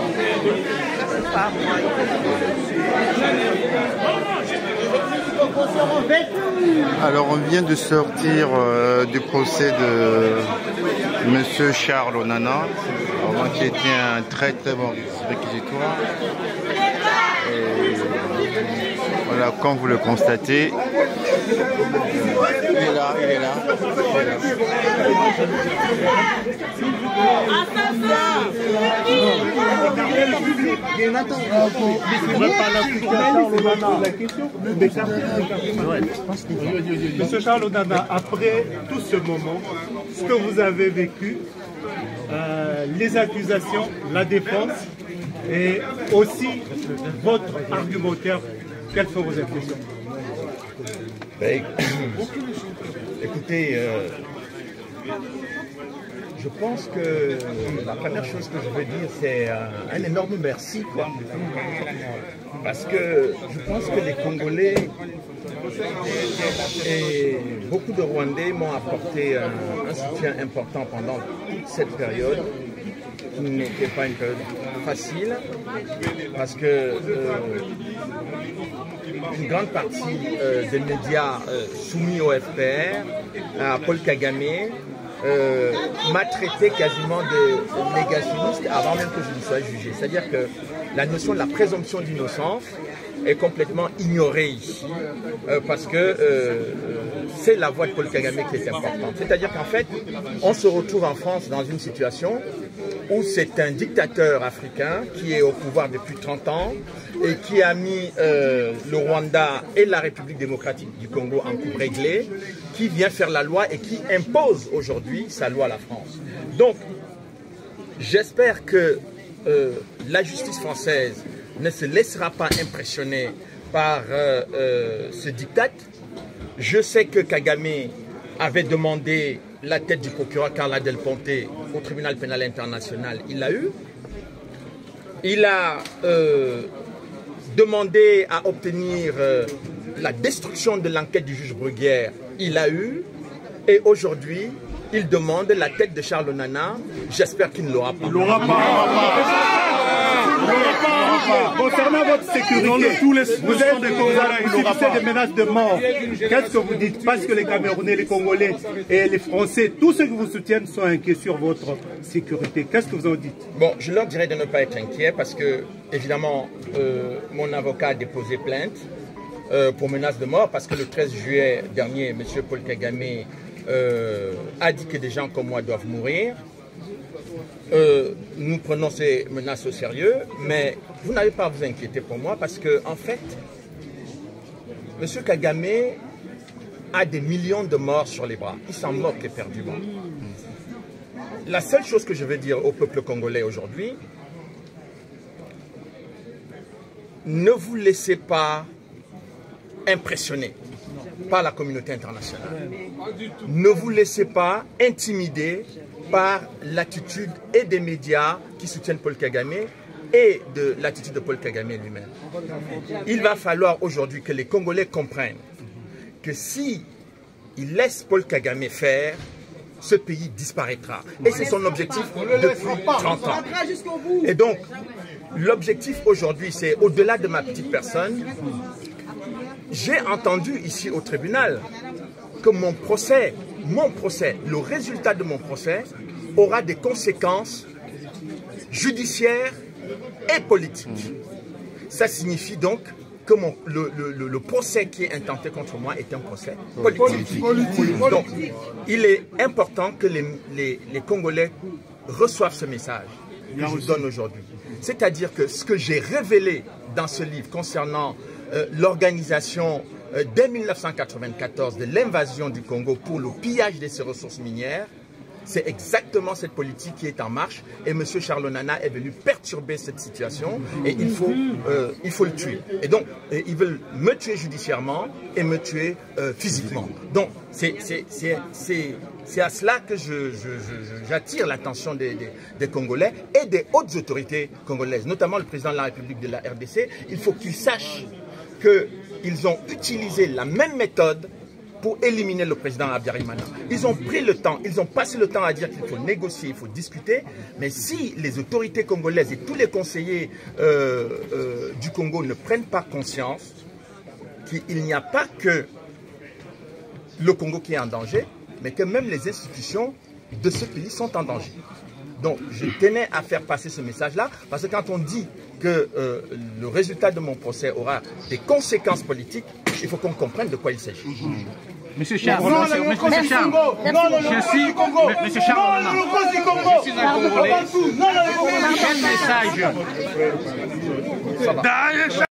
Alors on vient de sortir du procès de Monsieur Charles Onana, qui était un très bon réquisitoire. Et voilà, comme vous le constatez, il est là, il est là. Monsieur Charles Onana, après tout ce moment, ce que vous avez vécu, les accusations, la défense et aussi votre argumentaire, quelles sont vos impressions? Écoutez, je pense que la première chose que je veux dire, c'est un énorme merci, quoi. Parce que je pense que les Congolais et beaucoup de Rwandais m'ont apporté un soutien important pendant toute cette période, qui n'était pas une période facile, parce que une grande partie des médias soumis au FPR, à Paul Kagame, m'a traité quasiment de négationniste avant même que je ne sois jugé. C'est-à-dire que la notion de la présomption d'innocence est complètement ignorée ici, parce que c'est la voix de Paul Kagame qui est importante. C'est-à-dire qu'en fait, on se retrouve en France dans une situation où c'est un dictateur africain qui est au pouvoir depuis 30 ans et qui a mis le Rwanda et la République démocratique du Congo en coupe réglée, qui vient faire la loi et qui impose aujourd'hui sa loi à la France. Donc, j'espère que la justice française ne se laissera pas impressionner par ce diktat. Je sais que Kagame avait demandé la tête du procureur Carla Del Ponte au tribunal pénal international. Il l'a eu. Il a demandé à obtenir la destruction de l'enquête du juge Bruguière. Il l'a eu. Et aujourd'hui, il demande la tête de Charles Onana. J'espère qu'il ne l'aura pas. Il l'aura pas. Concernant votre sécurité, vous êtes des menaces de mort. Qu'est-ce que vous dites? Parce que les Camerounais, les Congolais et les Français, tous ceux qui vous soutiennent sont inquiets sur votre sécurité. Qu'est-ce que vous en dites? Bon, je leur dirais de ne pas être inquiets parce que, évidemment, mon avocat a déposé plainte pour menace de mort parce que le 13 juillet dernier, M. Paul Kagame a dit que des gens comme moi doivent mourir. Nous prenons ces menaces au sérieux, mais vous n'avez pas à vous inquiéter pour moi parce que, en fait, M. Kagame a des millions de morts sur les bras. Il s'en moque éperdument. La seule chose que je veux dire au peuple congolais aujourd'hui, ne vous laissez pas impressionner par la communauté internationale. Ne vous laissez pas intimider par l'attitude et des médias qui soutiennent Paul Kagame et de l'attitude de Paul Kagame lui-même. Il va falloir aujourd'hui que les Congolais comprennent que si ils laissent Paul Kagame faire, ce pays disparaîtra. Et c'est son objectif depuis 30 ans. Et donc, l'objectif aujourd'hui, c'est au-delà de ma petite personne. J'ai entendu ici au tribunal que mon procès, le résultat de mon procès aura des conséquences judiciaires et politiques. Ça signifie donc que le procès qui est intenté contre moi est un procès politique. Donc, il est important que les Congolais reçoivent ce message que je vous donne aujourd'hui. C'est-à-dire que ce que j'ai révélé dans ce livre concernant l'organisation dès 1994 de l'invasion du Congo pour le pillage de ses ressources minières, c'est exactement cette politique qui est en marche et M. Charles Onana est venu perturber cette situation et il faut le tuer. Et donc, ils veulent me tuer judiciairement et me tuer physiquement. Donc, c'est à cela que j'attire l'attention des Congolais et des hautes autorités congolaises, notamment le président de la République de la RDC. Il faut qu'ils sachent qu'ils ont utilisé la même méthode pour éliminer le président Habyarimana. Ils ont pris le temps, ils ont passé le temps à dire qu'il faut négocier, il faut discuter, mais si les autorités congolaises et tous les conseillers du Congo ne prennent pas conscience qu'il n'y a pas que le Congo qui est en danger, mais que même les institutions de ce pays sont en danger. Donc, je tenais à faire passer ce message-là, parce que quand on dit que le résultat de mon procès aura des conséquences politiques, il faut qu'on comprenne de quoi il s'agit. Monsieur Charles, Monsieur Charles, je suis Monsieur Charles, je suis un Congolais. Quel message?